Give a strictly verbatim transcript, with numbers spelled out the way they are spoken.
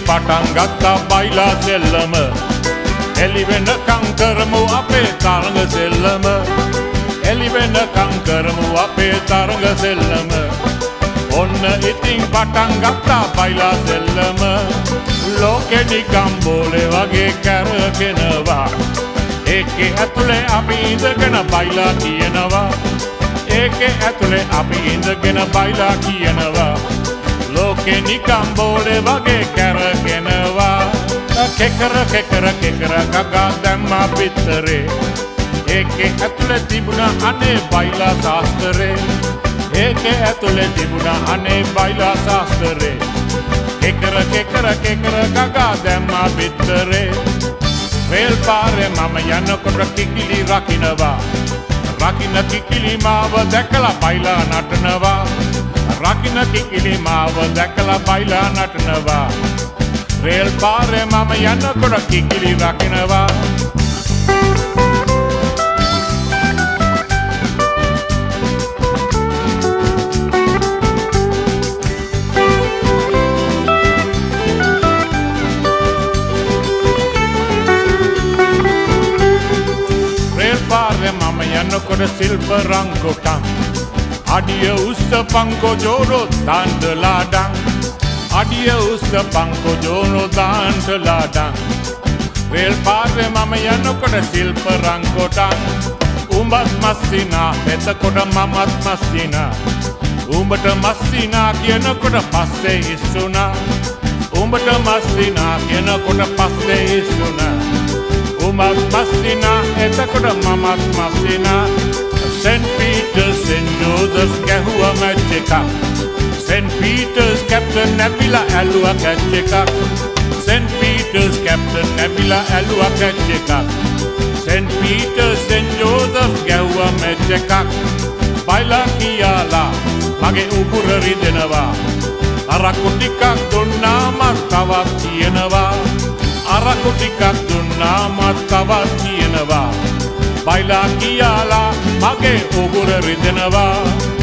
පටන් ගත්තා බයිලා සෙල්ලම එලි වෙනකම් කරමු අපේ තරඟ සෙල්ලම එලි වෙනකම් කරමු අපේ තරඟ සෙල්ලම ඔන්න ඉතින් පටන් ගත්තා බයිලා සෙල්ලම ලෝකෙ නිකම් බෝලේ වගේ කැරකෙනවා ඒකේ ඇතුලේ අපි ඉඳගෙන බයිලා කියනවා ඒකේ ඇතුලේ අපි ඉඳගෙන බයිලා කියනවා ලෝකෙ නිකම් බෝලේ වගේ කැරකෙනවා කෙකර කෙකර කෙකර ගගා දැම්මා පිටරේ ඒකේ ඇතුලේ තිබුණා අනේ බයිලා ශාස්ත්‍රේ ඒකේ ඇතුලේ තිබුණා අනේ බයිලා ශාස්ත්‍රේ කෙකර කෙකර කෙකර ගගා දැම්මා පිටරේ රේල් පාරේ මම යනකොට කිකිලි රකින්නවා රකින්න කිකිලි මාව දැකලා බයිලා නටනවා රකින්න කිකිලි මාව දැකලා බයිලා නටනවා රේල් පාරේ මම යනකොට කිකිලි රකින්නවා රේල් පාරේ මම යනකොට සිල්ප රංගොටන් අඩිය උස්ස පංකෝ ජෝරෝ දාන්දලාඩන් අඩිය උස්ස පංකෝ ජෝරෝ දාන්දලාඩන් රේල් පාරේ මම යනකොට සිල්ප රංගොටන් උඹත් මස්සිනා එතකොට මමත් මස්සිනා උඹට මස්සිනා කියනකොට පස්සේ ඉස්සුනා උඹට මස්සිනා කියනකොට පස්සේ ඉස්සුනා උඹත් මස්සිනා එතකොට මමත් මස්සිනා Saint Peter's, Saint Joseph's ගැහුවා මැච් එකක් Saint Peter's captain ඇවිලා ඇලුවා කැච් එකක් Saint Peter's captain ඇවිලා ඇලුවා කැච් එකක් Saint Peter's, Saint Joseph's ගැහුවා මැච් එකක් බයිලා කියලා මගේ උගුර රිදෙනවා අරක්කු ටිකක් දුන්නාම තවත් තියෙනවා අරක්කු ටිකක් දුන්නාම තවත් තියෙනවා බයිලා කියලා මගේ උගුර රිදෙනවා